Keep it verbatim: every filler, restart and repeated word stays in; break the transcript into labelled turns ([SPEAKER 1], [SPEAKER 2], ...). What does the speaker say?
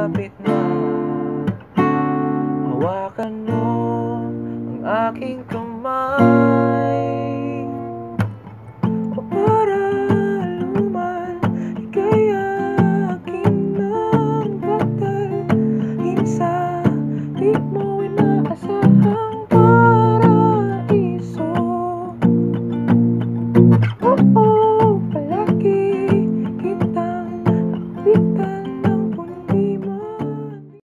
[SPEAKER 1] malapit na. Hawakan mo ang aking kamay, o para luman ika'y akin ng tagal. Minsan di mo inaasahang paraiso. Oh, oh.